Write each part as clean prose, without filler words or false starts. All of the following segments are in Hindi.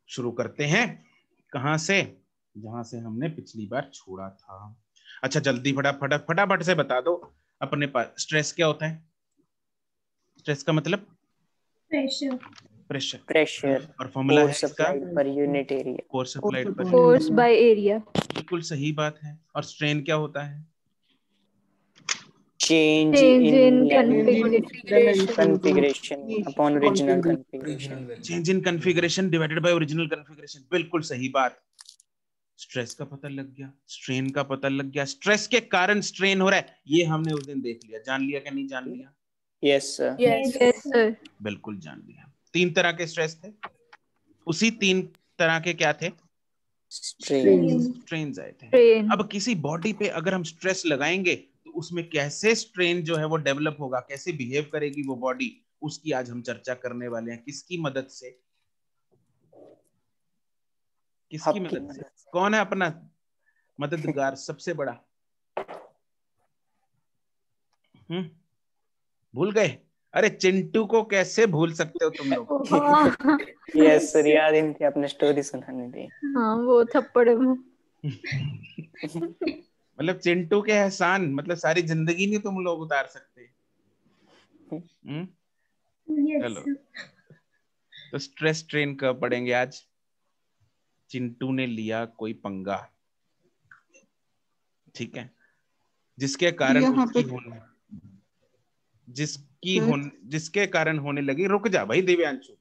शुरू करते हैं कहां से, जहां से हमने पिछली बार छोड़ा था। अच्छा जल्दी फटाफट से बता दो अपने पास स्ट्रेस क्या होता है। स्ट्रेस का मतलब प्रेशर और फॉर्मूला है इसका per unit area, force applied per force by area. बिल्कुल सही बात है। और स्ट्रेन क्या होता है? Change in configuration upon original configuration, change in configuration divided by original configuration. बिल्कुल सही बात। स्ट्रेस का पता लग गया, स्ट्रेन का पता लग गया। स्ट्रेस के कारण स्ट्रेन हो रहा है, ये हमने उस दिन देख लिया। जान लिया कि नहीं जान लिया? यस सर, यस सर, बिल्कुल जान लिया। 3 तरह के स्ट्रेस थे, उसी 3 तरह के क्या थे? स्ट्रेन आए थे। अब किसी बॉडी पे अगर हम स्ट्रेस लगाएंगे तो उसमें कैसे स्ट्रेन जो है वो डेवलप होगा, कैसे बिहेव करेगी वो बॉडी, उसकी आज हम चर्चा करने वाले हैं। किसकी मदद से? किसकी मदद से? कौन है अपना मददगार सबसे बड़ा? भूल गए? अरे चिंटू को कैसे भूल सकते हो तुम लोग? यस सर, याद इनकी आपने स्टोरी सुनानी थी। हाँ वो थप्पड़ मतलब चिंटू के एहसान मतलब सारी जिंदगी नहीं तुम लोग उतार सकते। चलो तो स्ट्रेस ट्रेन कब पढ़ेंगे आज? चिंटू ने लिया कोई पंगा, ठीक है, जिसके कारण उसकी होने जिसके कारण होने लगी। रुक जा भाई दिव्यांशु,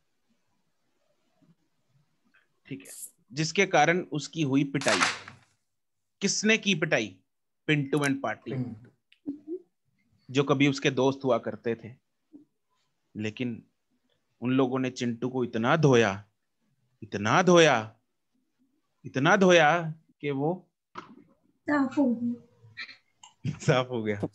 ठीक है, जिसके कारण उसकी हुई पिटाई। किसने की पिटाई? पिंटू एंड पार्टी, जो कभी उसके दोस्त हुआ करते थे। लेकिन उन लोगों ने चिंटू को इतना धोया, इतना धोया, इतना धोया कि वो साफ हो गया।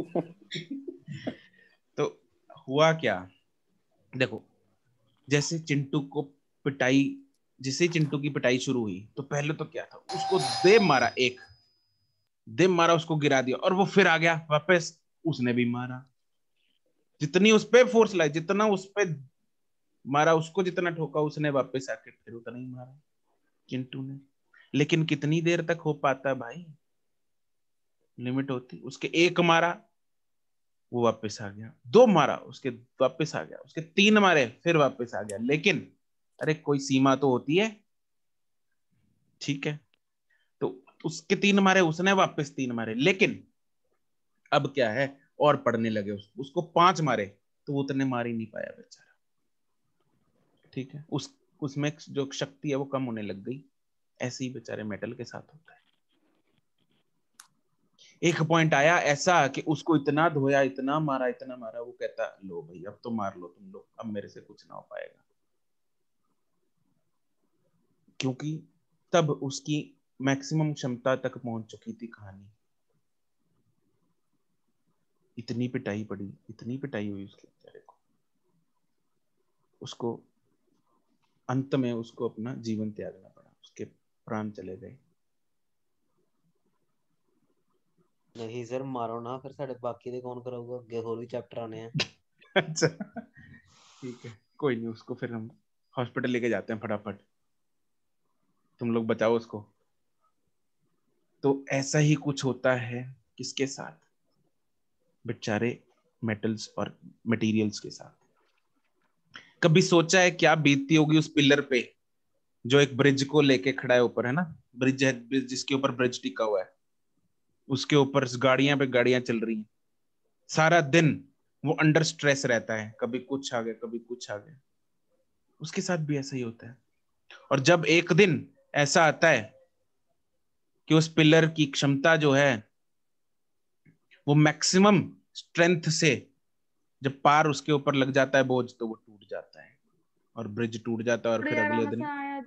तो हुआ क्या? देखो, जैसे चिंटू को पिटाई, जिसे चिंटू की पिटाई शुरू हुई तो पहले तो क्या था, उसको दे मारा, एक दे मारा, उसको गिरा दिया और वो फिर आ गया वापस, उसने भी मारा। जितनी उस पे फोर्स लाई, जितना उस पे मारा, उसको जितना ठोका, उसने वापस आके फिर उतना ही मारा चिंटू ने। लेकिन कितनी देर तक हो पाता भाई? लिमिट होती। उसके एक मारा, वो वापस आ गया। 2 मारा, उसके वापस आ गया। उसके 3 मारे, फिर वापस आ गया। लेकिन अरे कोई सीमा तो होती है, ठीक है। तो उसके 3 मारे, उसने वापस 3 मारे। लेकिन अब क्या है, और पढ़ने लगे। उसको 5 मारे तो वो उतने मार ही नहीं पाया बेचारा, ठीक है। उसमें जो शक्ति है वो कम होने लग गई। ऐसे ही बेचारे मेटल के साथ होता है। एक पॉइंट आया ऐसा कि उसको इतना धोया, इतना मारा, इतना मारा, वो कहता लो भाई अब तो मार लो तुम लोग, अब मेरे से कुछ ना हो पाएगा। क्योंकि तब उसकी मैक्सिमम क्षमता तक पहुंच चुकी थी कहानी। इतनी पिटाई पड़ी, इतनी पिटाई हुई उसके बेचारे को, उसको अंत में उसको अपना जीवन त्यागना पड़ा, उसके प्राण चले गए। नहीं सर मारो ना, फिर साढ़े बाकी दे कौन कराऊगा, अगे होर भी चैप्टर आने हैं। अच्छा ठीक है, कोई नहीं, उसको फिर हम हॉस्पिटल लेके जाते हैं फटाफट, तुम लोग बचाओ उसको। तो ऐसा ही कुछ होता है किसके साथ? बेचारे मेटल्स और मटेरियल्स के साथ। कभी सोचा है क्या बीतती होगी उस पिलर पे जो एक ब्रिज को लेके खड़ा है ऊपर, है ना? ब्रिज है, ब्रिज जिसके ऊपर ब्रिज टिका हुआ है, उसके ऊपर गाड़ियां पे गाड़ियां चल रही हैं। सारा दिन वो अंडर स्ट्रेस रहता है, कभी कुछ आ गया, कभी कुछ आ गया। उसके साथ भी ऐसा ही होता है। और जब एक दिन ऐसा आता है कि उस पिलर की क्षमता जो है वो मैक्सिमम स्ट्रेंथ से जब पार उसके ऊपर लग जाता है बोझ, तो वो टूट जाता है और ब्रिज टूट जाता है। और फिर अगले दिन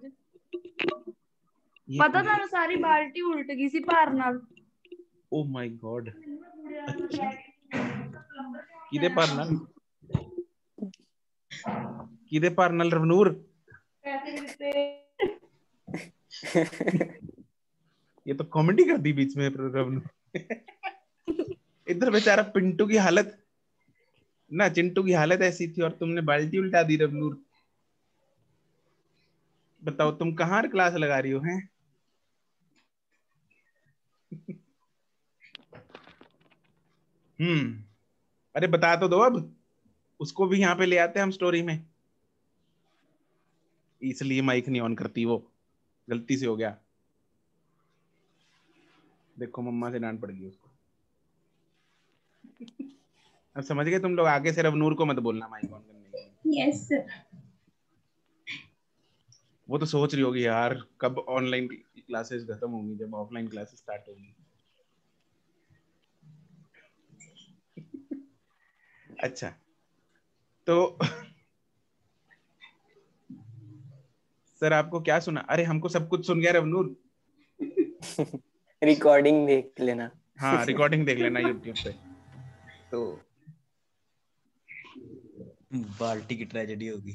पता था ना, सारी बाल्टी उल्ट गई सी पार नाल। ओ माय गॉड, अच्छा किदे पार नाल? किदे पार नाल रवनूर? ये तो कॉमेडी कर दी बीच में रवनूर। इधर बेचारा पिंटू की हालत ना, चिंटू की हालत ऐसी थी और तुमने बाल्टी उल्टा दी रवनूर। बताओ तुम कहाँ क्लास लगा रही हो हैं? अरे बता तो दो अब, उसको भी यहाँ पे ले आते हैं हम स्टोरी में। इसलिए माइक नहीं ऑन करती वो, गलती से हो गया। देखो मम्मा से डांट पड़ गई उसको। अब समझ गए तुम लोग, आगे से रवनूर को मत बोलना माइक ऑन करने के लिए। Yes sir. वो तो सोच रही होगी यार कब ऑनलाइन क्लासेस खत्म होंगी, जब ऑफलाइन क्लासेस स्टार्ट होंगी। अच्छा तो सर आपको क्या सुना? अरे हमको सब कुछ सुन गया रवनूर। रिकॉर्डिंग देख लेना। हाँ रिकॉर्डिंग देख लेना यूट्यूब पे। तो बाल्टी की ट्रेजेडी होगी।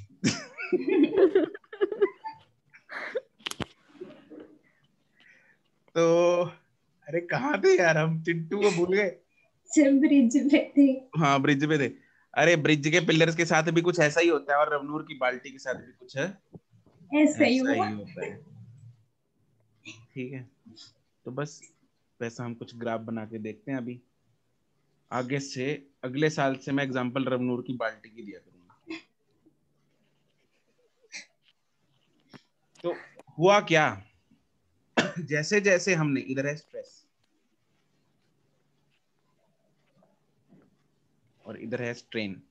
तो अरे कहाँ थे यार हम? चिंटू को भूल गए। ब्रिज पे थे। हाँ ब्रिज पे थे। अरे ब्रिज के पिलर्स के साथ भी कुछ ऐसा ही होता है, और रवनूर की बाल्टी के साथ भी कुछ है ऐसा ही ऐसा हुआ। ही होता है। ठीक है, तो बस वैसा हम कुछ ग्राफ बना के देखते हैं अभी। आगे से अगले साल से मैं एग्जांपल रवनूर की बाल्टी की दिया करूंगा। तो हुआ क्या, जैसे जैसे हमने, इधर है स्ट्रेस और इधर है स्ट्रेन।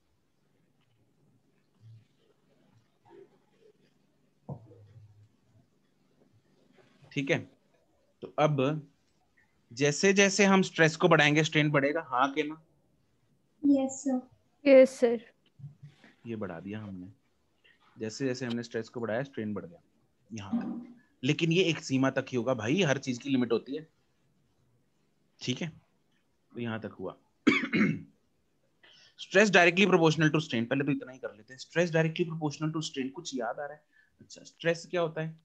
ठीक है, तो अब जैसे जैसे हम स्ट्रेस को बढ़ाएंगे स्ट्रेन बढ़ेगा, हाँ के ना? Yes sir. Yes sir. ये बढ़ा दिया हमने। जैसे जैसे हमने स्ट्रेस को बढ़ाया स्ट्रेन बढ़ गया यहाँ तक। लेकिन ये एक सीमा तक ही होगा भाई, हर चीज की लिमिट होती है। ठीक है, तो यहाँ तक हुआ। Stress directly proportional to strain, पहले तो इतना ही कर लेते हैं। Stress directly proportional to strain, कुछ याद आ रहा है? अच्छा स्ट्रेस क्या होता है?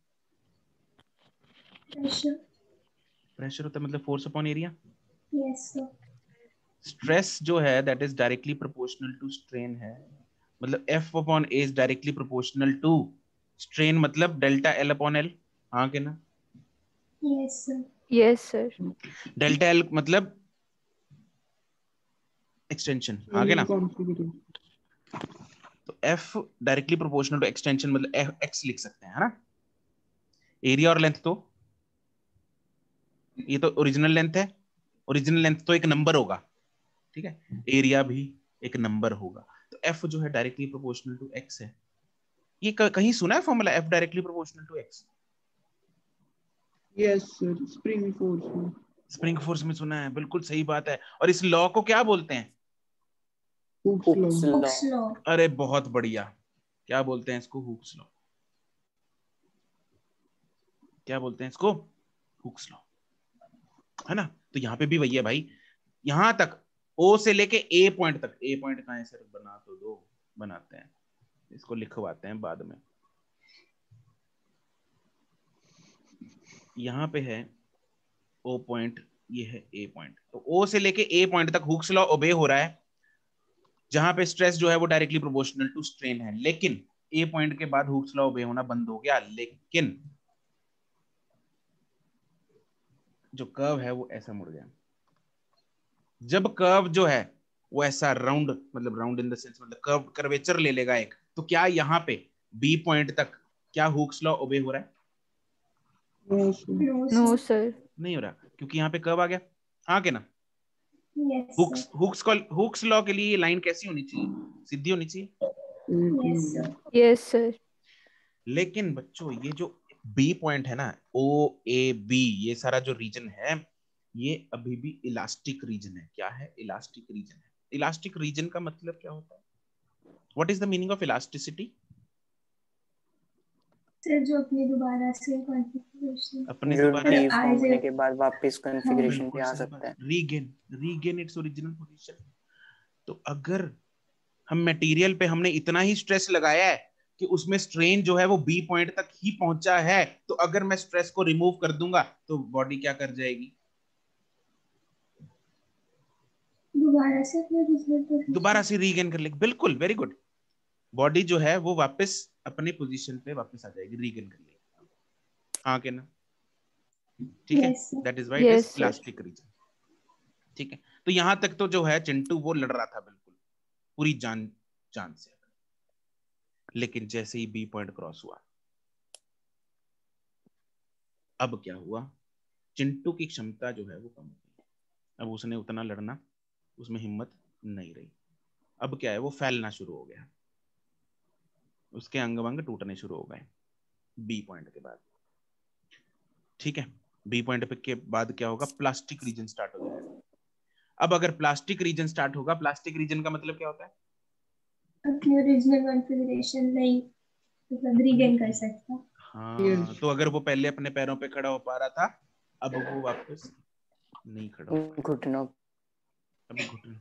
प्रेशर। प्रेशर होता है मतलब force upon area. Yes sir. Stress जो है that is directly proportional to strain है, मतलब F upon A is directly proportional to strain, मतलब डेल्टा L अपॉन L। हाँ के ना? Yes sir. Yes sir. Delta L मतलब एक्सटेंशन, हाँ के ना? तो F directly proportional to extension मतलब X लिख सकते हैं, है ना? एरिया और लेंथ, तो ये तो ओरिजिनल लेंथ है, ओरिजिनल लेंथ तो एक नंबर होगा, ठीक है? एरिया भी एक नंबर होगा। तो F जो है डायरेक्टली प्रोपोर्शनल टू X है। ये कहीं सुना है formula F directly proportional to X? Yes sir, spring force में। स्प्रिंग फोर्स में सुना है, बिल्कुल सही बात है। और इस लॉ को क्या बोलते हैं? Hooke's law. Hooke's law. अरे बहुत बढ़िया, क्या बोलते हैं इसको? Hooke's law. क्या बोलते हैं इसको? हुक्स लॉ, है ना? तो यहाँ पे भी वही है भाई, यहां तक O से लेके A पॉइंट तक। A पॉइंट कहाँ है सर? बना तो दो, बनाते हैं, इसको लिखवाते हैं बाद में। यहाँ पे है O पॉइंट, ये है A पॉइंट। तो O से लेके A पॉइंट तक हुक्स लॉ ओबे हो रहा है, जहां पे स्ट्रेस जो है वो डायरेक्टली प्रोपोर्शनल टू स्ट्रेन है। लेकिन A पॉइंट के बाद हुक्स लॉ ओबे होना बंद हो गया। लेकिन जो कर्व है वो ऐसा मुड़ गया। जब कर्व जो है वो ऐसा राउंड, मतलब राउंड इन द सेंस मतलब कर्व, कर्वेचर ले लेगा एक, तो क्या यहाँ पे B पॉइंट तक क्या हुक्स लॉ ओबे हो रहा है? No sir. नहीं हो रहा, क्योंकि यहाँ पे कर्व आ गया। हाँ के ना? यस हुक्स लॉ के लिए ये लाइन कैसी होनी चाहिए? सीधी होनी चाहिए। सर। Yes sir. लेकिन बच्चों ये जो B पॉइंट है ना, OAB, ये सारा जो रीजन है ये अभी भी इलास्टिक रीजन है। क्या है? इलास्टिक रीजन है। इलास्टिक रीजन का मतलब क्या होता है? What is the meaning of elasticity? Sir जो अपनी दोबारा से कॉन्फ़िगरेशन, अपने जो दोबारा डिफॉर्म होने के बाद वापस कॉन्फ़िगरेशन पे बिल्कुल आ सही सकता बात, है। Regain its original position. तो अगर हम मटेरियल पे हमने इतना ही स्ट्रेस लगाया है कि उसमें स्ट्रेन जो है वो B पॉइंट तक ही पहुंचा है, तो अगर मैं स्ट्रेस को रिमूव कर दूंगा तो बॉडी क्या कर जाएगी? दोबारा से अपने रिजल्ट दोबारा से रीगेन कर लेगी। बिल्कुल, वेरी गुड। बॉडी जो है वो वापस अपने पोजीशन पे वापस आ जाएगी, रीगेन कर लेगी। हाँ के ना? ठीक है, Yes, sir. That is why it Yes, is sir. Plastic region. ठीक है, तो यहां तक तो जो है चिंटू वो लड़ रहा था बिल्कुल पूरी जान जान से, लेकिन जैसे ही बी पॉइंट क्रॉस हुआ, अब क्या हुआ, चिंटू की क्षमता जो है वो कम हो गई। अब उसने उतना लड़ना, उसमें हिम्मत नहीं रही। अब क्या है, वो फैलना शुरू हो गया, उसके अंग वंग टूटने शुरू हो गए बी पॉइंट के बाद। ठीक है, बी पॉइंट पे के बाद क्या होगा, प्लास्टिक रीजन स्टार्ट हो जाएगा। अब अगर प्लास्टिक रीजन स्टार्ट होगा, प्लास्टिक रीजन का मतलब क्या होता है? अपनी ओरिजिनल कॉन्फ़िगरेशन नहीं मतलब रीगेन कर सकता। हाँ, Yes. तो अगर वो पहले अपने पैरों पे खड़ा हो पा रहा था, अब वो वापस नहीं खड़ा हो पाएगा, घुटनों अब घुटने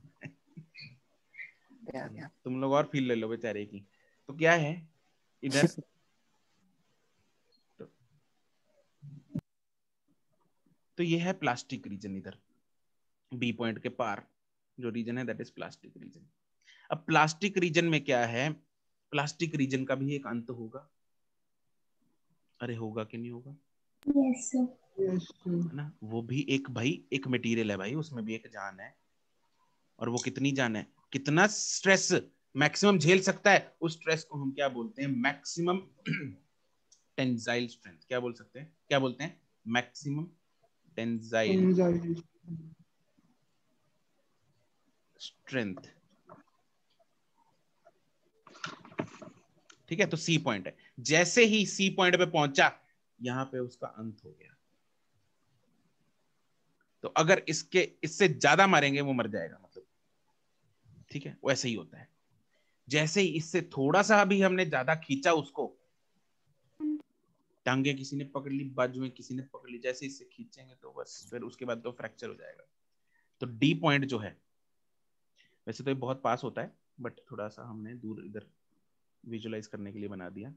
पे आ गया। तुम लोग और फील ले लो बेचारे की। तो क्या है इधर, तो ये है प्लास्टिक रीजन, इधर बी पॉइंट के पार जो रीजन है दैट इज प्लास्टिक रीजन। अब प्लास्टिक रीजन में क्या है, प्लास्टिक रीजन का भी एक अंत होगा। अरे होगा कि नहीं होगा? Yes, sir. Yes, sir. है ना, वो भी एक भाई एक मटेरियल है भाई, उसमें भी एक जान है। और वो कितनी जान है, कितना स्ट्रेस मैक्सिमम झेल सकता है, उस स्ट्रेस को हम क्या बोलते हैं, मैक्सिमम टेंसाइल स्ट्रेंथ। क्या बोल सकते हैं, क्या बोलते हैं? Maximum tensile Anxiety. स्ट्रेंथ। ठीक है, तो सी पॉइंट है, जैसे ही सी पॉइंट पे पहुंचा, यहां पे उसका अंत हो गया। तो अगर इससे ज्यादा मारेंगे वो मर जाएगा मतलब। ठीक है, वैसे ही होता है, जैसे ही इससे थोड़ा सा भी हमने ज्यादा खींचा उसको, टांगे किसी ने पकड़ ली, बाजुएं किसी ने पकड़ ली, जैसे इससे खींचेंगे तो बस फिर उसके बाद तो फ्रैक्चर हो जाएगा। तो डी पॉइंट जो है, वैसे तो ये बहुत पास होता है, बट थोड़ा सा हमने दूर इधर विजुलाइज करने के लिए बना दिया।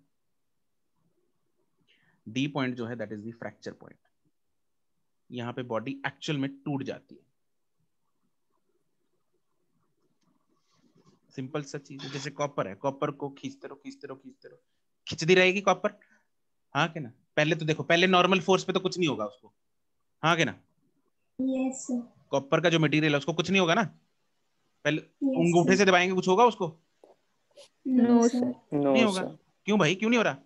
डी पॉइंट जो है that is the fracture point. यहाँ पे बॉडी एक्चुअल में टूट जाती है। सिंपल सा चीज है, जैसे कॉपर है, कॉपर को खींचते रहो खींचते रहो खींचते रहो, खिंचती रहेगी कॉपर। हाँ के ना? पहले तो देखो, पहले नॉर्मल फोर्स पे तो कुछ नहीं होगा उसको। हाँ के ना? Yes, sir. कॉपर का जो मटेरियल है उसको कुछ नहीं होगा ना। पहले Yes, अंगूठे sir. से दबाएंगे, कुछ होगा उसको? No, No, sir. sir. No नहीं होगा। सर। क्यों भाई, क्यों नहीं हो रहा?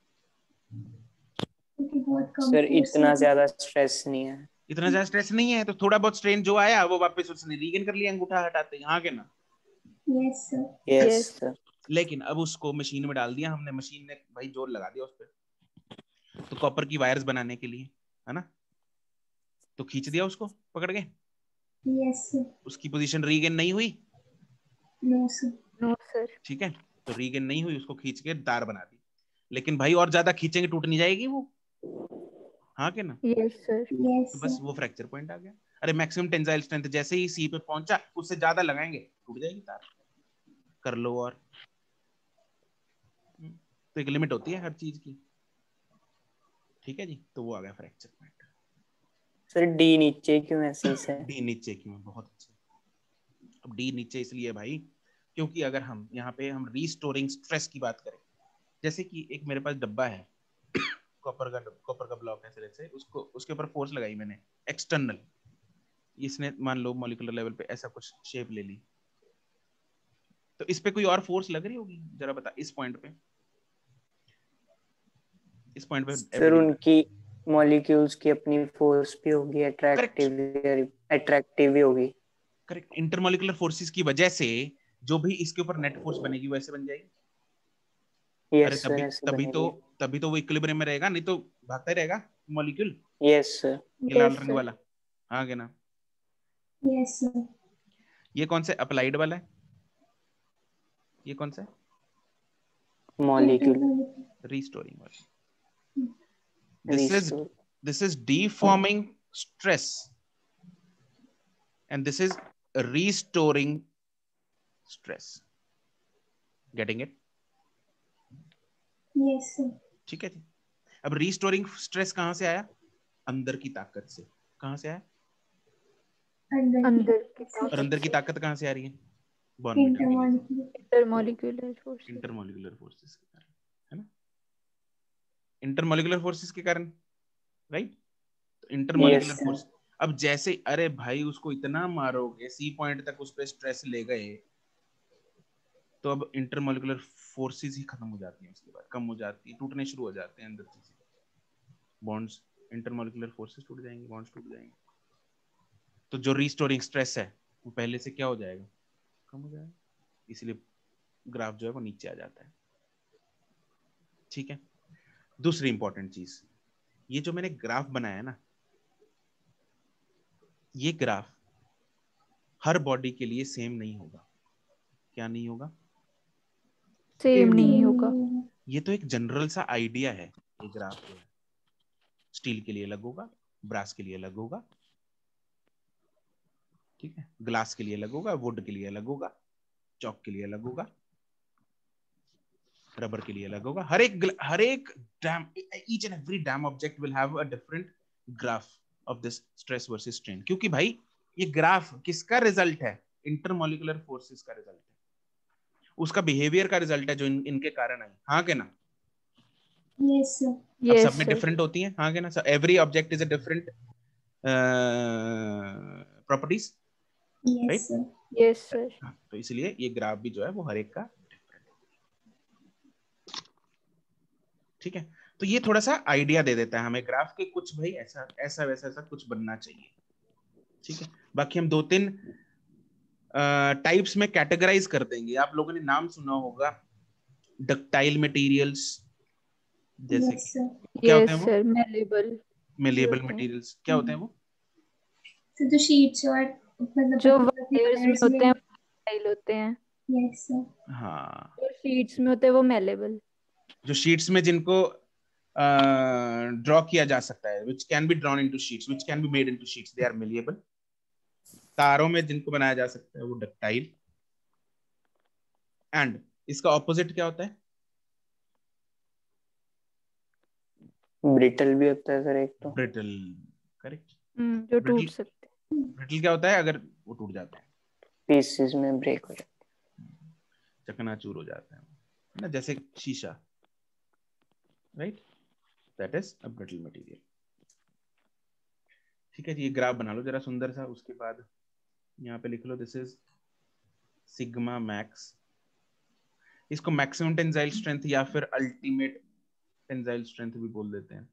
क्योंकि बहुत कम सर force इतना है। ज्यादा स्ट्रेस नहीं है। इतना ज्यादा स्ट्रेस नहीं है, तो थोड़ा बहुत स्ट्रेन जो आया वो वापस उसने रीगेन कर लिया अंगूठा हटाते। हाँ के ना? Yes, sir. Yes Yes. Sir. लेकिन अब उसको मशीन में डाल दिया हमने, मशीन ने भाई जोर लगा दिया उस पर, तो कॉपर की वायर्स बनाने के लिए, है ना, तो खींच दिया उसको पकड़ के, Yes, sir. उसकी पोजीशन रीगेन नहीं हुई। No, sir. No, sir. ठीक है, तो रीगेन नहीं हुई, उसको खींच के तार बना दी। लेकिन भाई और ज्यादा खींचेंगे टूट नहीं जाएगी वो। हाँ के ना? Yes, sir. Yes, तो sir. बस वो फ्रैक्चर पॉइंट आ गया। अरे मैक्सिमम टेंसाइल स्ट्रेंथ, जैसे ही सी पे पहुंचा उससे ज्यादा लगाएंगे टूट जाएगी तार। कर लो और तो एक लिमिट होती है हर चीज की। ठीक है जी, तो वो आ गया फ्रैक्चर पॉइंट। सर डी नीचे क्यों ऐसे ही है? डी नीचे क्यों? बहुत अच्छा। अब डी नीचे इसलिए भाई क्योंकि अगर हम यहाँ पे हम रीस्टोरिंग स्ट्रेस की बात करें, जैसे कि एक मेरे पास डब्बा है, कॉपर का ब्लॉक है सिरे से, उसको उसके ऊपर फोर्स लगाई मैंने एक्सटर्नल, इसने मान लो मॉलिक्यूलर लेवल पे ऐसा कुछ शेप ले ली, तो इस पे कोई और फोर्स लग रही होगी, जरा बता, इस पॉइंट पे, इस पॉइंट पे सर उनकी मॉलिक्यूल्स की अपनी फोर्स भी होगी, अट्रैक्टिव भी होगी। करेक्ट, इंटरमॉलिक्यूलर फोर्सेस की वजह से जो भी इसके ऊपर नेट फोर्स बनेगी वैसे बन जाएगी। अरे यस सर ऐसे बनेगी। तभी तो वो इक्विलिब्रियम में रहेगा, नहीं तो भागता ही रहेगा मॉलिक्यूल, यस सर। ये लाल Yes, रंग sir. वाला। हाँ क्या ना? Yes, sir. ये कौन सा अप्लाइड वाला है, ये कौन सा है? मॉलिक्यूल रीस्टोरिंग वाला। Restore. this is deforming stress and this is restoring stress. Getting it? Yes, sir. ठीक है जी। अब रीस्टोरिंग स्ट्रेस कहां से आया? अंदर की ताकत से। कहां से आया? अंदर की और अंदर की ताकत कहां से आ रही है? बॉर्न intermolecular Intermolecular forces. Intermolecular forces के कारण, है ना? इंटरमॉलिक्यूलर फोर्सेस के कारण, राइट? तो इंटरमॉलिक्यूलर Yes, sir. फोर्स, अब जैसे अरे भाई उसको इतना मारोगे, सी पॉइंट तक उस पर स्ट्रेस ले गए, तो अब इंटरमॉलिक्यूलर फोर्सेस ही खत्म हो जाती हैं, उसके बाद कम हो जाती है, टूटने शुरू हो जाते हैं अंदर चीजें, बॉन्ड्स, इंटरमॉलिक्यूलर फोर्सेस टूट जाएंगे, बॉन्ड्स टूट जाएंगे, तो जो रीस्टोरिंग स्ट्रेस है वो पहले से क्या हो जाएगा, कम हो जाएगा, इसलिए ग्राफ जो है वो नीचे आ जाता है। ठीक है, दूसरी इंपॉर्टेंट चीज, ये जो मैंने ग्राफ बनाया ना, ये ग्राफ हर बॉडी के लिए सेम नहीं होगा। क्या नहीं होगा? सेम नहीं होगा। ये तो एक जनरल सा आइडिया है। ये ग्राफ जो है स्टील के लिए अलग होगा, ब्रास के लिए अलग होगा, ठीक है, ग्लास के लिए अलग होगा, वुड के लिए अलग होगा, चौक के लिए अलग होगा, रबर के लिए अलग होगा। हर एक damn, each and every damn object will have a different graph of this stress versus strain, क्योंकि भाई ये ग्राफ किसका रिजल्ट है? इंटरमॉलिक्यूलर फोर्सेस का रिजल्ट है, उसका बिहेवियर का रिजल्ट है जो इनके कारण आई। हाँ के ना? Yes, sir. अब यस सब में सर। डिफरेंट होती हैं, हाँ के ना? Every object is a different properties, Yes, right? sir. Yes sir. तो इसलिए ये ग्राफ भी जो है वो हर एक का डिफरेंट, ठीक है। तो ये थोड़ा सा आइडिया दे देता है हमें ग्राफ के, कुछ भाई ऐसा ऐसा वैसा ऐसा कुछ बनना चाहिए, ठीक है। बाकी हम 2-3 टाइप्स में कैटेगराइज कर देंगे। आप लोगों ने नाम सुना होगा डक्टाइल मटेरियल्स, जैसे Yes, कि sir. क्या होते यस हैं वो? सर, मेलेबल मेलेबल होते हैं। मटेरियल्स, क्या होते हैं वो? So the sheets और मतलब जो पतली वायर्स में wires होते हैं वो डाक्टाइल होते हैं, Yes, sir. हाँ, जो शीट्स में होते हैं वो मेलेबल। जो शीट्स में जिनको ड्रॉ किया जा सकता है, which can be drawn into sheets, which can be made into sheets, they are malleable। तारों में जिनको बनाया जा सकता है वो डक्टाइल। एंड इसका ऑपोजिट क्या होता है? ब्रिटल भी होता है सर एक तो। Brittle, correct. जो टूट ब्रिटल, सकते हैं। ब्रिटल क्या होता है? अगर वो टूट जाते हैं, पीसेस में ब्रेक हो जाता चकनाचूर हो जाता है ना, जैसे शीशा, right? That is a brittle material. ठीक है जी, ये ग्राफ बना लो जरा सुंदर सा। उसके बाद यहाँ पे लिख लो दिस इज सिग्मा मैक्स। इसको मैक्सिमम टेंसाइल स्ट्रेंथ या फिर अल्टीमेट टेंसाइल स्ट्रेंथ भी बोल देते हैं।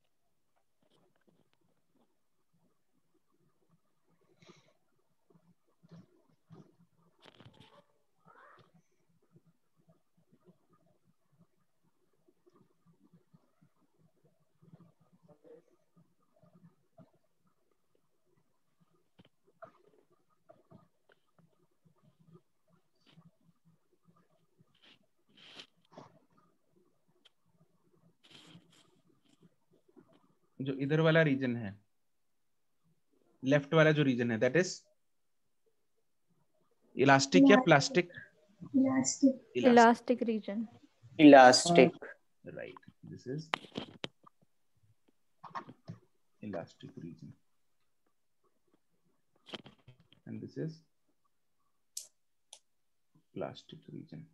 जो इधर वाला रीजन है, लेफ्ट वाला जो रीजन है, दैट इज इलास्टिक या प्लास्टिक? Elastic. Elastic region. है। Elastic. Right, this is elastic region and this is plastic region.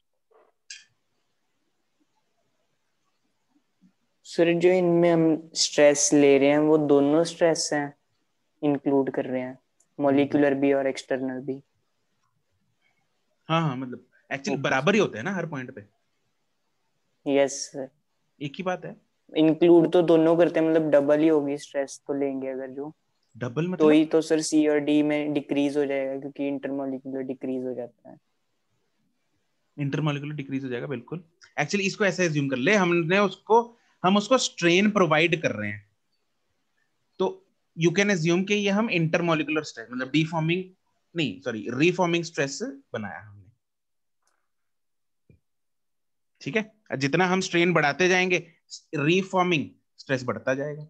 Sir जो इनमें हम स्ट्रेस ले रहे हैं वो दोनों स्ट्रेस हैं, इंक्लूड कर रहे हैं, मॉलिक्यूलर भी और एक्सटर्नल भी। हाँ हाँ, मतलब एक्चुअली Okay. बराबर ही होते हैं ना हर पॉइंट पे, यस सर, एक ही बात है। इंक्लूड तो दोनों करते हैं, मतलब डबल ही होगी स्ट्रेस तो लेंगे अगर जो, डबल तो मतलब ही तो सर सी और डी में डिक्रीज हो जाएगा क्योंकि इंटरमॉलिक्यूलर डिक्रीज हो जाता है। इंटरमॉलिक्यूलर डिक्रीज हो जाएगा, बिल्कुल। एक्चुअली इसको ऐसे एज्यूम कर ले, हम उसको स्ट्रेन प्रोवाइड कर रहे हैं, तो यू कैन एज्यूम कि ये हम इंटरमॉलिक्यूलर स्ट्रेस मतलब डीफॉर्मिंग नहीं, सॉरी, रीफॉर्मिंग स्ट्रेस बनाया हमने, ठीक है। जितना हम स्ट्रेन बढ़ाते जाएंगे, रीफॉर्मिंग स्ट्रेस बढ़ता जाएगा।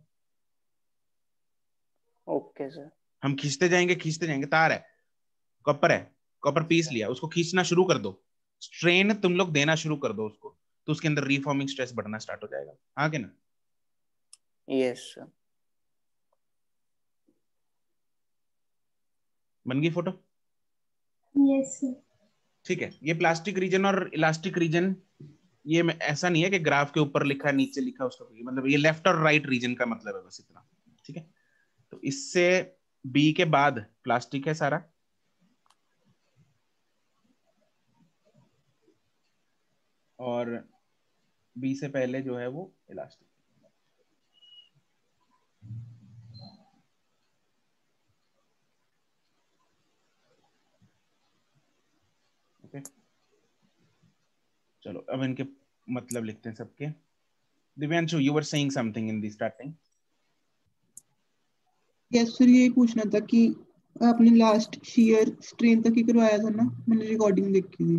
Okay sir. हम खींचते जाएंगे, तार है, कॉपर पीस लिया, उसको खींचना शुरू कर दो, स्ट्रेन तुम लोग देना शुरू कर दो उसको, तो उसके अंदर रीफॉर्मिंग स्ट्रेस बढ़ना स्टार्ट हो जाएगा। हाँ कि ना? Yes sir. बन गई फोटो? Yes, sir. ठीक है, ये प्लास्टिक रीजन और इलास्टिक रीजन ये ऐसा नहीं है कि ग्राफ के ऊपर लिखा नीचे लिखा उसका, मतलब ये लेफ्ट और राइट रीजन का मतलब है बस इतना, ठीक है। तो इससे बी के बाद प्लास्टिक है सारा, और बी से पहले जो है वो इलास्टिक। ओके, चलो अब इनके मतलब लिखते हैं सबके। Divyanshu, you were saying something in the starting. Yes sir, यही पूछना था कि आपने लास्ट शियर स्ट्रेन तक ही करवाया था ना, मैंने रिकॉर्डिंग देखी थी।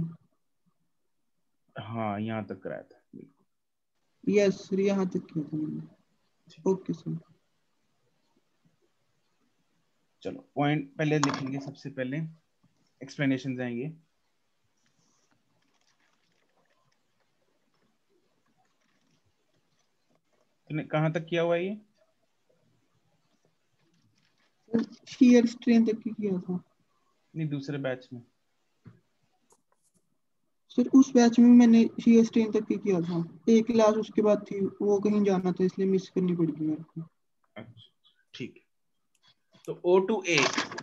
हाँ, यहाँ तक कराया था। यस सर, यहाँ तक किया था मैंने। Okay sir. चलो पॉइंट पहले लिखेंगे, सबसे पहले एक्सप्लेनेशन जाएंगे। तूने कहाँ तक किया हुआ है ये? शियर स्ट्रेन तक ही किया था नहीं, दूसरे बैच में। सर। उस बैच में मैंने शियर स्ट्रेन तक ही किया था, एक क्लास उसके बाद थी, वो कहीं जाना था इसलिए मिस करनी पड़ गई मेरे को। अच्छा, ठीक है। तो O2A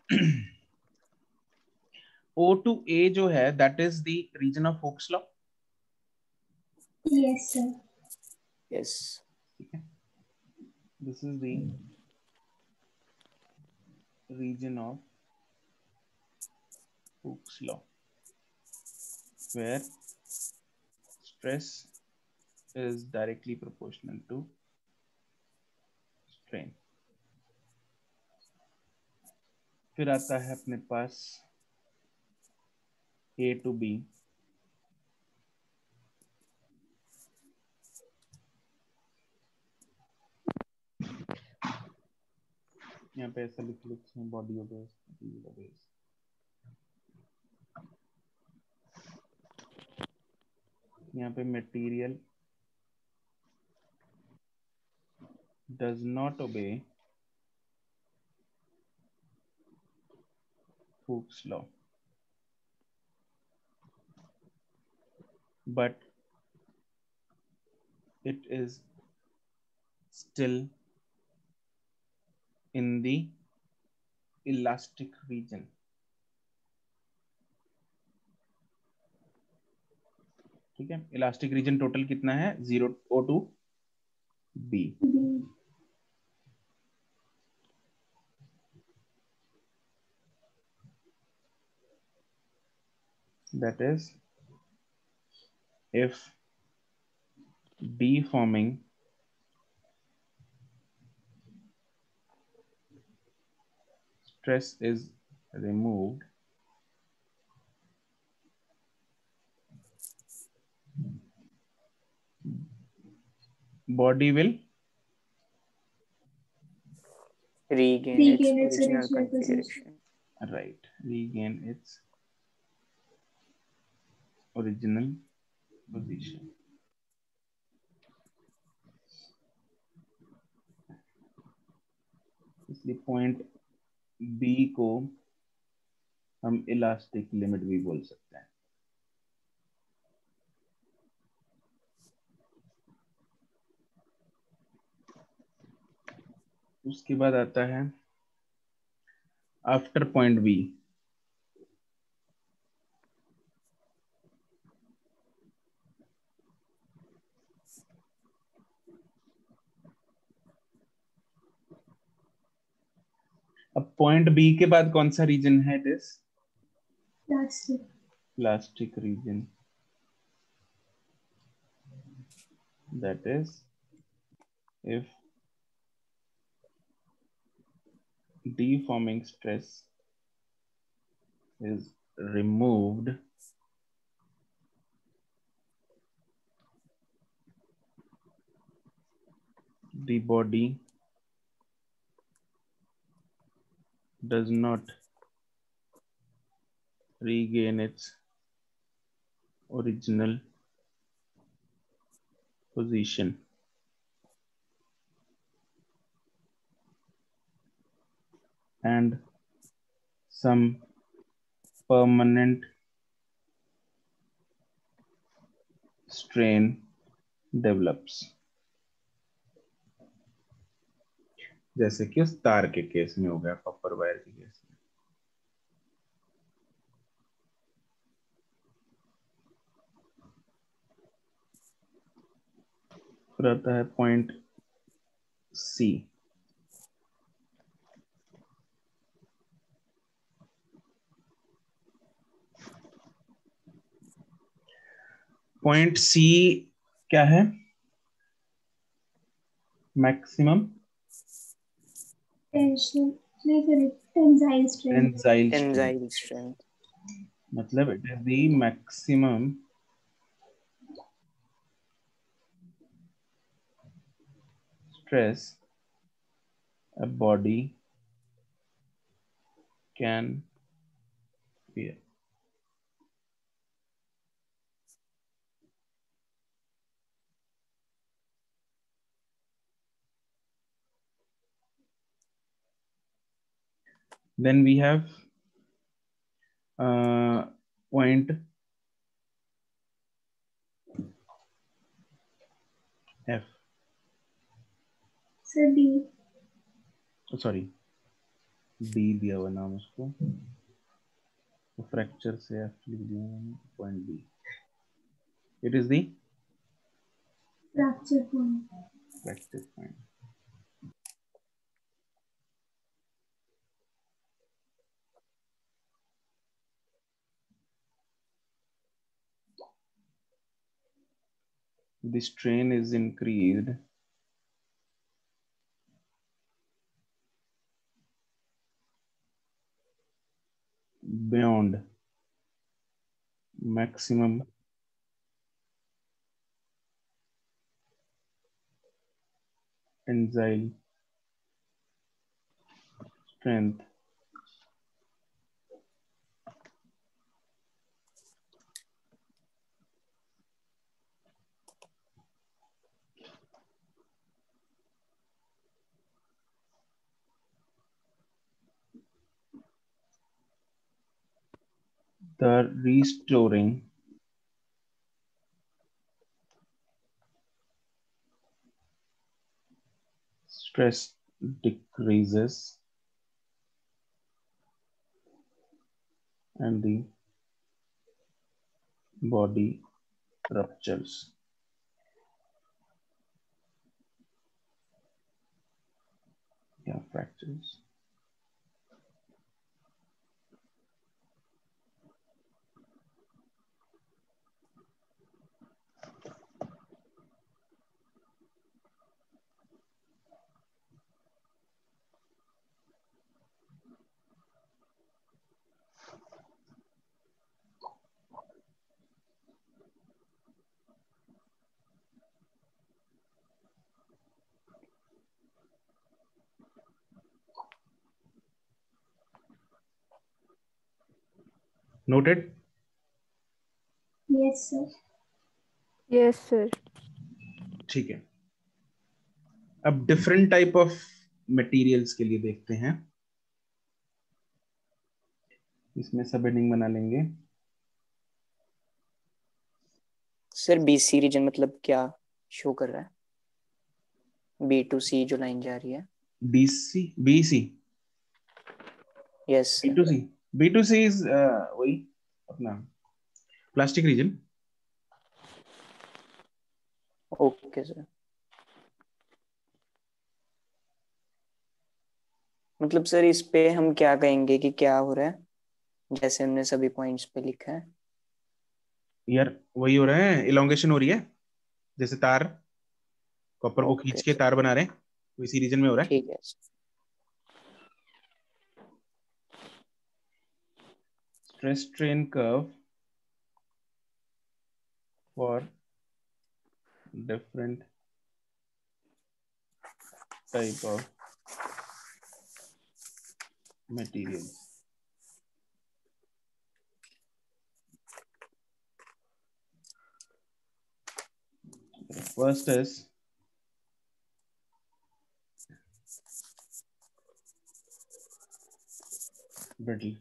O2A जो है that is the region of Hooke's law. Yes, sir. Yes. ठीक है, this is the region of Hooke's law where stress is directly proportional to strain। फिर आता है अपने पास A to B। यहाँ पे ऐसा लिख लेते हैं, बॉडी ओबेस। यहाँ पे material does not obey Hooke's law but it is still in the elastic region। ठीक है, इलास्टिक रीजन टोटल कितना है? 0 O2B। B. That is, if deforming stress is removed, body will regain its Regain its original original configuration. regain its original position। इसलिए पॉइंट बी को हम इलास्टिक लिमिट भी बोल सकते हैं। उसके बाद आता है आफ्टर पॉइंट बी। अब पॉइंट बी के बाद कौन सा रीजन है? It is Plastic. Plastic region. That is if deforming stress is removed, the body does not regain its original position। And some permanent strain develops, जैसे कि उस तार के केस में हो गया, कॉपर वायर के केस में। फिर आता है पॉइंट सी। पॉइंट सी क्या है? मैक्सिमम टेंशन नहीं, sorry, tensile strength. Tensile strength मतलब it is the maximum stress a body can bear. Then we have point F. Sir D. Sorry, D दिया हुआ नाम उसको, फ्रैक्चर से F लिख दिया मैंने, point D. It is the fracture point. Fracture point. The strain is increased beyond maximum tensile strength the restoring stress decreases and the body ruptures. Yeah, fractures. Noted? Yes sir. Yes sir. ठीक है, अब डिफरेंट टाइप ऑफ मटेरियल्स के लिए देखते हैं। इसमें सब हेडिंग बना लेंगे। सर बीसी रीजन मतलब क्या शो कर रहा है? बी टू सी जो लाइन जा रही है। BC BC yes sir. B2C B2C is वही अपना प्लास्टिक रीजन। Okay sir. मतलब सर इस पे हम क्या कहेंगे कि क्या हो रहा है, जैसे हमने सभी पॉइंट्स पे लिखा है? यार वही हो रहा है, इलोंगेशन हो रही है, जैसे तार कॉपर को खींच ओके के सर, तार बना रहे हैं, तो इसी रीजन में हो रहा है। ठीक है sir. Stress strain curve for different type of materials. First is brittle.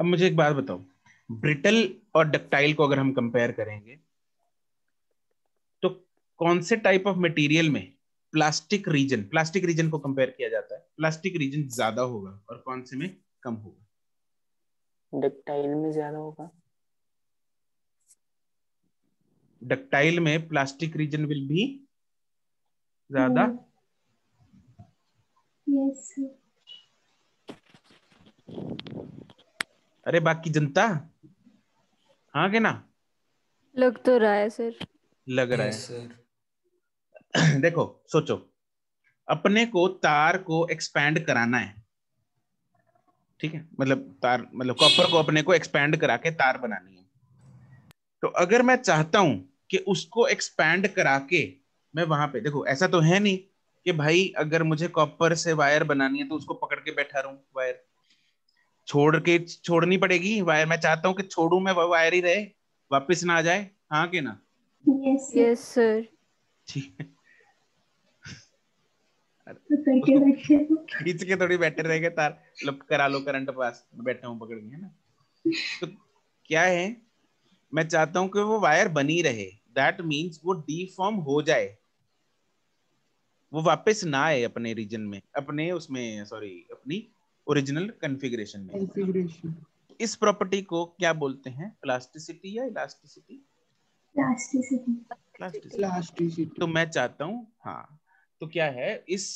अब मुझे एक बात बताओ, ब्रिटल और डक्टाइल को अगर हम कंपेयर करेंगे तो कौन से टाइप ऑफ मटेरियल में प्लास्टिक रीजन को कंपेयर किया जाता है, प्लास्टिक रीजन ज्यादा होगा और कौन से में कम होगा? डक्टाइल में ज्यादा होगा। डक्टाइल में प्लास्टिक रीजन विल भी ज्यादा। यस अरे बाकी जनता, हाँ के ना? लग तो रहा है सर। लग रहा यस है। सर। देखो सोचो, अपने को तार को एक्सपैंड कराना है, ठीक है, मतलब कॉपर को अपने को एक्सपैंड करा के तार बनानी है। तो अगर मैं चाहता हूं कि उसको एक्सपैंड करा के मैं वहां पे, देखो ऐसा तो है नहीं कि भाई अगर मुझे कॉपर से वायर बनानी है तो उसको पकड़ के बैठा रहूं, वायर छोड़नी पड़ेगी वायर। मैं चाहता हूं कि छोड़ू मैं, वो वायर ही रहे, वापस ना आ जाए, हाँ के ना? Yes sir. ठीक है, करके उसको बैठे हो। खींच के थोड़ी बैठे रहेंगे तार, मतलब करा लो करंट पास, बैठा हूं पकड़ के, है ना? तो क्या है, मैं चाहता हूं कि वो वायर बनी रहे, दैट मीन्स वो डीफॉर्म हो जाए, वो वापस ना आए अपने रीजन में, अपने उसमें सॉरी अपनी ओरिजिनल कॉन्फ़िगरेशन में। कॉन्फ़िगरेशन। इस प्रॉपर्टी को क्या बोलते हैं, प्लास्टिसिटी या इलास्टिसिटी? प्लास्टिसिटी। प्लास्टिसिटी। तो मैं चाहता हूं, हाँ, तो क्या है, इस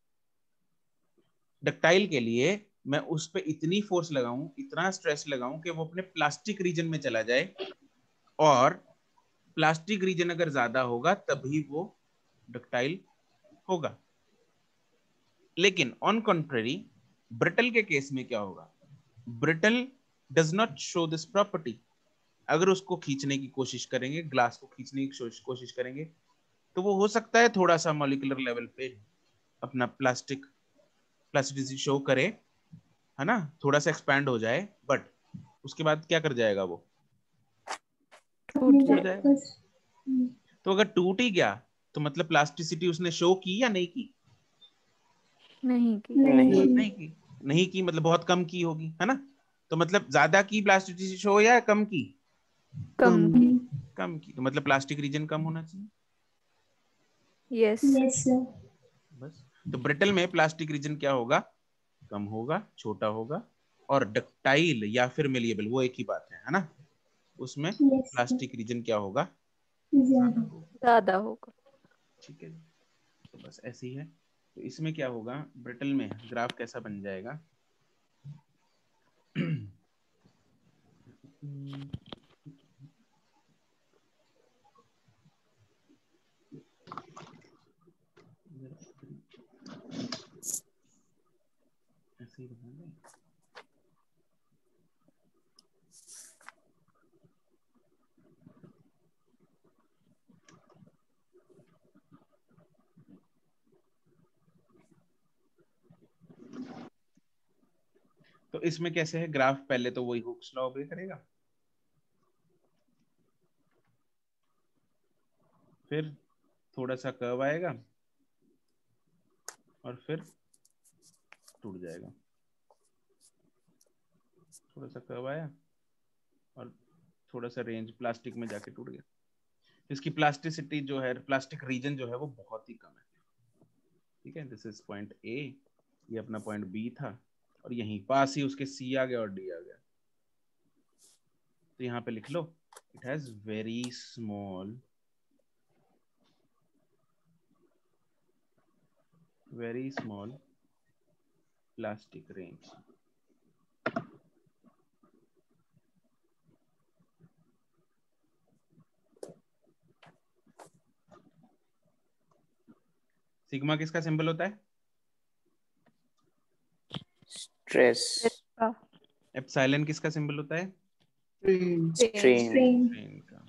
डक्टाइल के लिए मैं उस पर इतनी फोर्स लगाऊं, इतना स्ट्रेस लगाऊं कि वो अपने प्लास्टिक रीजन में चला जाए, और प्लास्टिक रीजन अगर ज्यादा होगा तभी वो डक्टाइल होगा। लेकिन ऑन कॉन्ट्ररी ब्रिटल के केस में क्या होगा, brittle does not show this property. अगर उसको खींचने की कोशिश करेंगे, ग्लास को खींचने की कोशिश करेंगे, तो वो हो सकता है थोड़ा सा मॉलिक्यूलर लेवल पे अपना प्लास्टिसिटी शो करे, है ना, थोड़ा सा एक्सपैंड हो जाए, बट उसके बाद क्या कर जाएगा, वो टूट टूट जाए। जाएगा। तो अगर टूट ही गया तो मतलब प्लास्टिसिटी उसने शो की या नहीं की? नहीं की। नहीं। नहीं की मतलब बहुत कम की होगी, है ना? तो मतलब ज्यादा की प्लास्टिसिटी शो या कम की? कम की। कम की, तो मतलब प्लास्टिक रीजन कम होना चाहिए। Yes yes sir. बस, तो ब्रिटल में प्लास्टिक रीजन क्या होगा, कम होगा, छोटा होगा, और डक्टाइल या फिर मेलिएबल वो एक ही बात है ना, उसमें प्लास्टिक रीजन क्या होगा, ज्यादा होगा। ज्यादा होगा। ठीक है, तो बस ऐसे ही है। तो इसमें क्या होगा, ब्रिटल में ग्राफ कैसा बन जाएगा ऐसे ही बनाएंगे। तो इसमें कैसे है ग्राफ, पहले तो वही हुक्स लॉ ऑब्रे करेगा, फिर थोड़ा सा कर्व आएगा और फिर टूट जाएगा, थोड़ा सा कर्व आया और थोड़ा सा रेंज प्लास्टिक में जाके टूट गया। इसकी प्लास्टिसिटी जो है, प्लास्टिक रीजन जो है वो बहुत ही कम है। ठीक है, दिस इज पॉइंट ए, ये अपना पॉइंट बी था, और यहीं पास ही उसके सी आ गया और डी आ गया। तो यहाँ पे लिख लो, it has very small plastic range. Sigma किसका सिंबल होता है, स्ट्रेस। एप्सिलॉन किसका सिंबल होता है, स्ट्रेन। स्ट्रेन का।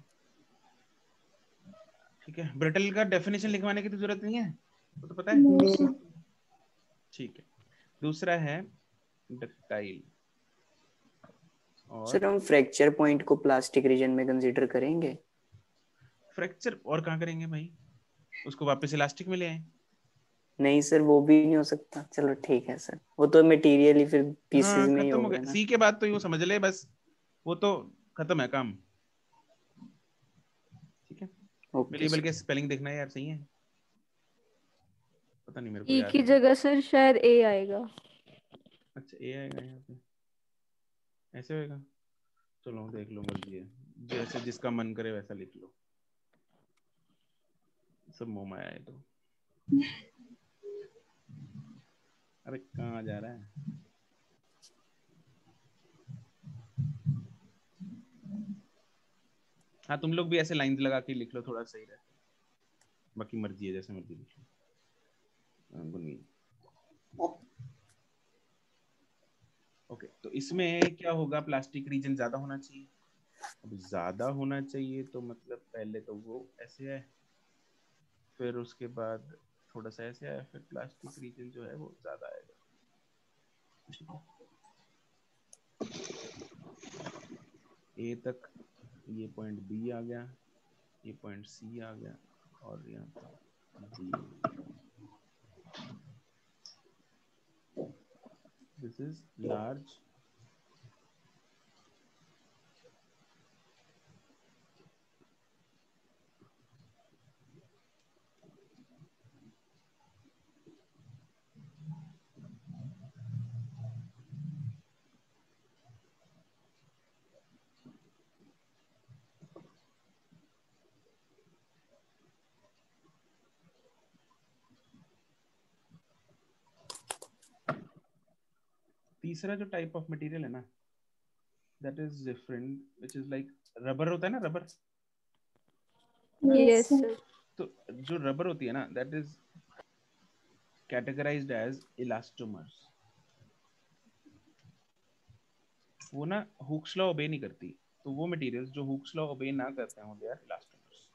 ठीक है, ब्रिटल का डेफिनेशन लिखवाने की तो जरूरत नहीं है, वो तो पता है। ठीक है, दूसरा है डक्टाइल। और सर हम फ्रैक्चर पॉइंट को प्लास्टिक रीजन में कंसीडर करेंगे? फ्रैक्चर और कहाँ करेंगे भाई, उसको वापस इलास्टिक में ले आए। नहीं सर, वो भी नहीं हो सकता। चलो ठीक है सर, वो तो मटेरियल ही फिर पीसेस हाँ में ही खत्म हो होगा गया, ना। सी के बाद तो यूं समझ ले बस, वो तो खत्म है काम। ठीक है, ओके वेरिएबल सर। के स्पेलिंग देखना है यार, सही है, पता नहीं मेरे को ई याद की नहीं। जगह सर शायद ए आएगा। अच्छा ए आएगा यहाँ पे, ऐसे होएगा, चलो देख लो, मर्जी है, जैसे जिसका मन करे वैसा लिख लो, सब मुंह में आए तो। अरे कहाँ जा रहा है? हाँ तुम लोग भी ऐसे लाइन लगा के लिख लो, थोड़ा सही रहता है, बाकी मर्जी है, जैसे मर्जी लिख लो। गुनगुन। ओके, तो इसमें क्या होगा, प्लास्टिक रीजन ज्यादा होना चाहिए। अब ज्यादा होना चाहिए तो मतलब पहले तो वो ऐसे है, फिर उसके बाद थोड़ा सा ऐसे आया, फिर प्लास्टिक रीजन जो है वो ज्यादा आएगा। ए तक ये पॉइंट बी आ गया, ये पॉइंट सी आ गया, और यहाँ पे डी। दिस इज लार्ज तीसरा जो टाइप ऑफ मटेरियल है ना, that is different, which is like rubber होता है ना, rubber. Yes, yes sir. Sir. तो जो रबर होती है ना, that is categorized as elastomers. वो ना हुक्स लॉ ओबे नहीं करती, तो वो मटेरियल्स जो हुक्स लॉ ओबे ना करते हैं वो दे आर इलास्टोमर्स।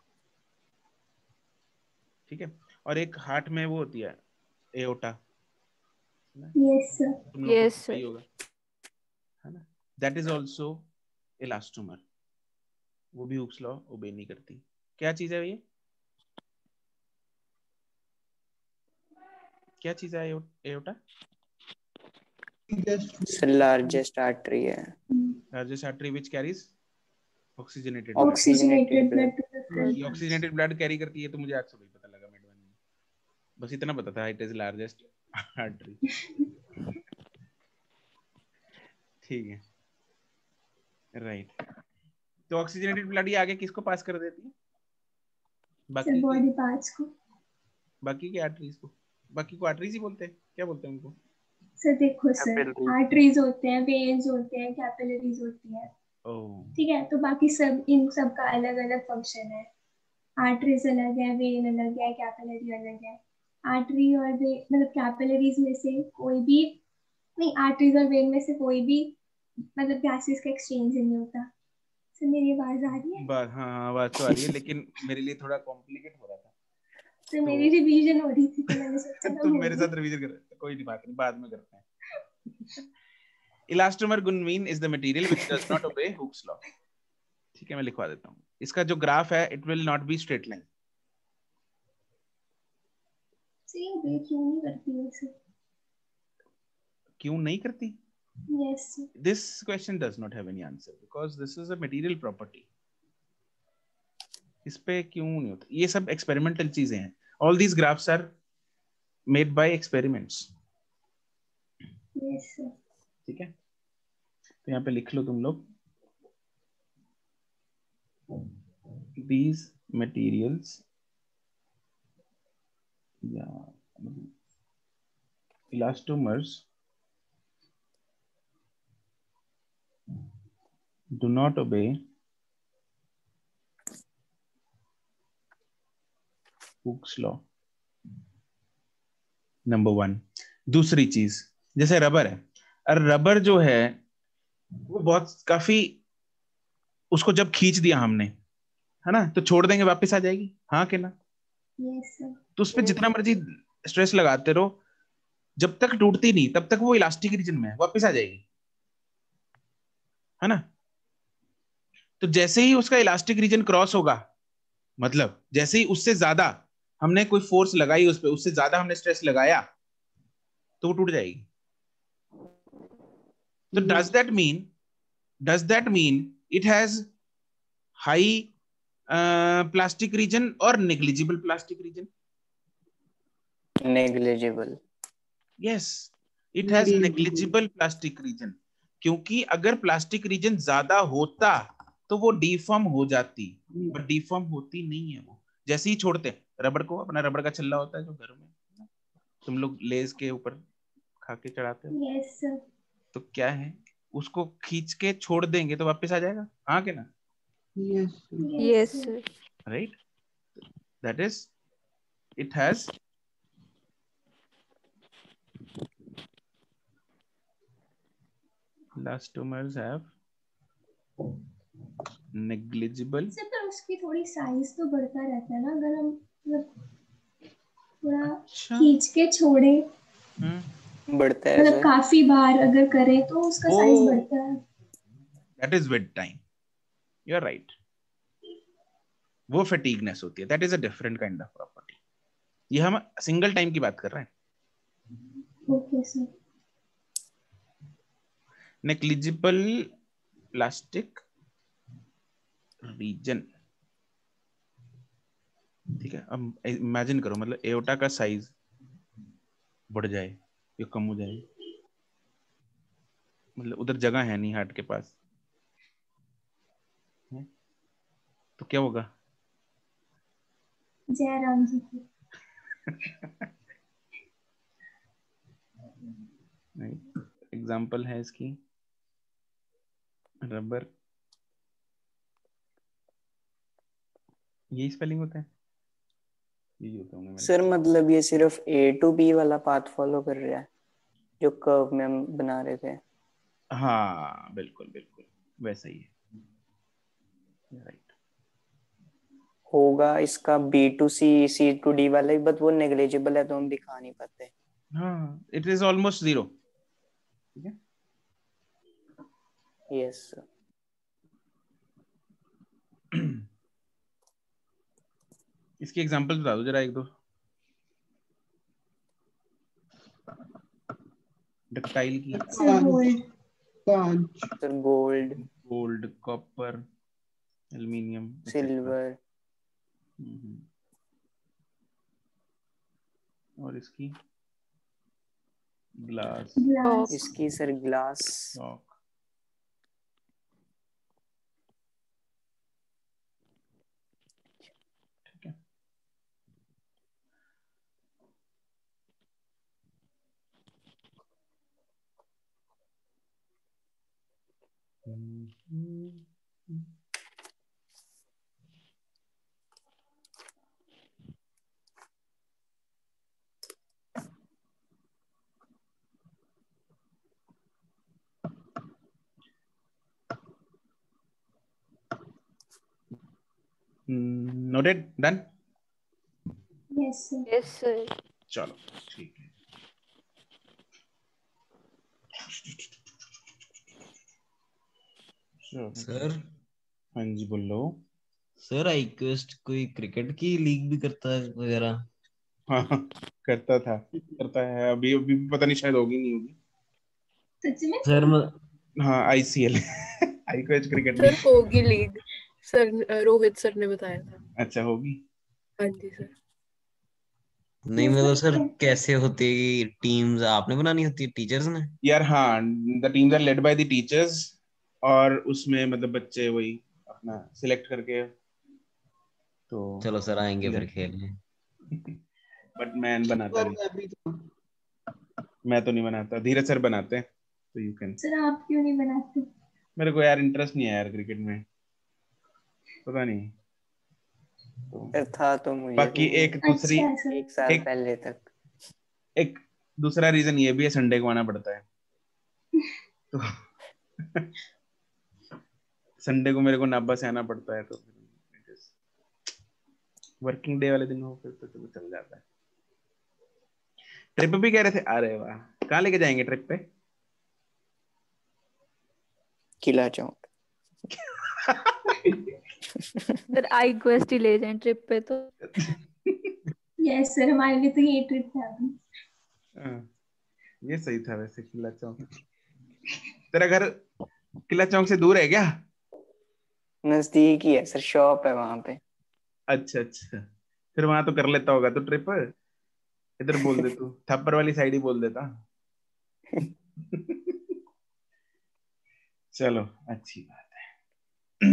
ठीक है, और एक हार्ट में वो होती है एओर्टा, Yes, sir. तुम लोग को यस पता ही सर। होगा, है ना, दैट इज आल्सो इलास्टोमर, वो भी हुक्स लॉ ओबे नहीं करती। क्या चीज है ये, क्या चीज है एओर्टा? सर लार्जेस्ट आर्टरी है। Largest artery which carries oxygenated blood. Oxygenated blood to the Blood. ये ऑक्सीजनेटेड ब्लड कैरी करती है, तो मुझे आज सुबह ही पता लगा मेडवन में, बस इतना पता था, इट इज लार्जेस्ट आर्टरी। ठीक है, राइट। तो ऑक्सीजनेटेड ब्लड ये आगे किसको पास कर देती है? sir, बाकी body parts को। बाकी के आर्टरीज को, बाकी को आर्टरीज ही बोलते हैं, क्या बोलते हैं उनको? सर देखो सर, Capillary. आर्टरीज होते हैं, वेन्स होते हैं, कैपिलरीज होती है, ओह ठीक है। तो बाकी सब, इन सब का अलग अलग फंक्शन है। आर्टरीज अलग है, वेन अलग है, कैपिलरी अलग है। आर्टरी और वे मतलब कैपिलरीज में से कोई भी नहीं, आर्टरीज और वेन में से कोई भी मतलब गैसेस का एक्सचेंज नहीं होता। सर मेरी आवाज आ रही है? बात, हाँ हाँ बात तो आ रही है, लेकिन मेरे लिए थोड़ा कॉम्प्लिकेट हो रहा था। तो मेरी रिवीजन हो रही थी, तो मैंने सोचा मैं तुम बोल मेरे दूं। साथ रिवीजन कर रहे हो, कोई नहीं, बात नहीं, बाद में करते हैं। इलास्टोमर गुनमीन is the material which does not obey Hooke's law. ठीक है, मैं लिखवा देता हूँ, इसका जो ग्राफ है it will not be straight line. Sir ये obey क्यों नहीं करती है सर? क्यों नहीं करती? Yes sir. This question does not have any answer because this is a material property. इस पे क्यों नहीं होता? ये सब एक्सपेरिमेंटल चीजें हैं। All these graphs are made by experiments. Yes sir. ठीक है, तो यहाँ पे लिख लो तुम लोग, these materials elastomers do not obey Hooke's law. Number 1। दूसरी चीज, जैसे रबर है, और रबर जो है वो बहुत काफी, उसको जब खींच दिया हमने, है ना, तो छोड़ देंगे वापस आ जाएगी, हाँ कि ना? Yes sir. तो उस पर जितना मर्जी स्ट्रेस लगाते रहो, जब तक टूटती नहीं तब तक वो इलास्टिक रीजन में है, वापस आ जाएगी, है ना? तो जैसे ही उसका इलास्टिक रीजन क्रॉस होगा, मतलब जैसे ही उससे ज्यादा हमने कोई फोर्स लगाई उस पे, उससे ज्यादा हमने स्ट्रेस लगाया तो वो टूट जाएगी। तो does that mean it has high plastic region और negligible plastic region? Negligible. Yes, it has negligible plastic region, क्योंकि अगर प्लास्टिक रीजन ज्यादा होता तो वो डिफॉर्म हो जाती, बट डिफॉर्म होती नहीं है वो। जैसे ही छोड़ते रबड़ को, अपना रबड़ का छल्ला होता है जो घर में तुम लोग लेज के ऊपर खा के चढ़ाते हो, यस सर। तो क्या है, उसको खींच के छोड़ देंगे तो वापस आ जाएगा, हाँ के ना? Yes yes sir. Right, that is it has elastomers have negligible। Sir पर उसकी थोड़ी साइज तो बढ़ता रहता है ना, अगर हम मतलब थोड़ा अच्छा, खींच के छोड़े, बढ़ता है मतलब सर। काफी बार अगर करें तो उसका साइज बढ़ता है। That is with time, you are right, वो फटीगनेस होती है, that is a different kind of property. ये हम सिंगल टाइम की बात कर रहे हैं। Okay sir. Negligible plastic region, ठीक है। अब इमेजिन करो, मतलब एओर्टा का साइज बढ़ जाए या कम हो जाए, मतलब उधर जगह है नहीं हार्ट के पास, तो क्या होगा? जय राम जी की। एग्जाम्पल है इसकी रबर, यही स्पेलिंग होता है, यही होता होंगे मेरे सर ख्याल। मतलब ये सिर्फ A to B वाला पाथ फॉलो कर रहा है जो कर्व में हम बना रहे थे। हाँ बिल्कुल बिल्कुल वैसा ही है, राइट। होगा इसका B to C, C to D वाला ही, बट वो नेग्लिजिबल है तो हम दिखा नहीं पाते। हाँ, इट इज ऑलमोस्ट जीरो, ठीक है। Yes sir. इसकी एग्जांपल बता दो जरा एक दो। डक्टाइल की, सर गोल्ड। कांच, sir gold, gold, copper, aluminium, silver. और इसकी ग्लास, ग्लास। इसकी सर ग्लास। चॉक। ठीक है, noted, done. Yes sir. Yes sir. चलो ठीक है। सर हाँ जी बोलो। सर आईक्वेस्ट कोई क्रिकेट की लीग भी करता है वगैरह? हाँ करता था, करता है, अभी अभी भी पता नहीं, शायद होगी नहीं होगी। सच में? सर हाँ ICL iQuest cricket sir league. होगी लीग, सर रोहित सर ने बताया था। अच्छा होगी। हाँ जी सर। नहीं मतलब सर कैसे होती है टीम्स, आपने बनानी होती है टीचर्स ने? यार हाँ, the teams are led by the teachers, और उसमें मतलब बच्चे वही अपना सिलेक्ट करके, तो चलो सर आएंगे फिर खेलने। बट मैं बनाता पर नहीं, मैं भी तो मैं तो नहीं बनाता, धीरज सर बनाते हैं, तो यू कैन। सर आप क्यों नहीं बनाते? मेरे को यार इंटरेस्ट नहीं है यार क्रिकेट में, पता नहीं, तो सर था तो मुझे बाकी भी एक दूसरी, अच्छा सर। 1 साल एक पहले तक। एक दूसरा रीजन ये भी है, संडे को आना पड़ता है, तो संडे को मेरे को नाभा से आना पड़ता है, तो वर्किंग डे वाले दिन हो फिर तो चलो चल जाता है। ट्रिप भी कह रहे थे, अरे वाह, कहाँ लेके जाएंगे ट्रिप पे? किला चौक। सर आई क्वेस्ट ही ले जाएं ट्रिप पे तो। यस सर, हमारे लिए तो ये ट्रिप था अभी। हाँ, ये सही था वैसे। किला चौक, तेरा घर किला चौक से दूर है क्या? नजदीक ही है सर, शॉप है वहां पे। अच्छा अच्छा, फिर वहां तो कर लेता होगा तो ट्रिप। इधर बोल दे तू, थप्पर वाली साइड ही बोल देता। चलो अच्छी बात है।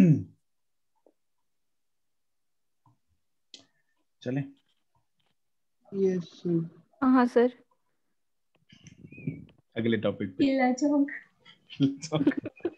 चले यस सर। हाँ सर। अगले टॉपिक पे। किला चौक। चौक।